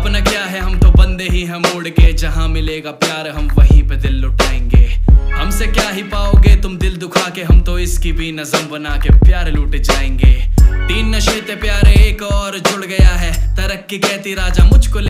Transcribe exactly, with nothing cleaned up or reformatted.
अपना क्या है, हम तो बंदे ही हैं मोड़ के, जहां मिलेगा प्यार हम वहीं पे दिल लुटाएंगे। हमसे क्या ही पाओगे तुम दिल दुखा के, हम तो इसकी भी नज़म बना के प्यार लूट जाएंगे। तीन नशे थे प्यारे एक और जुड़ गया है, तरक्की कहती राजा मुझको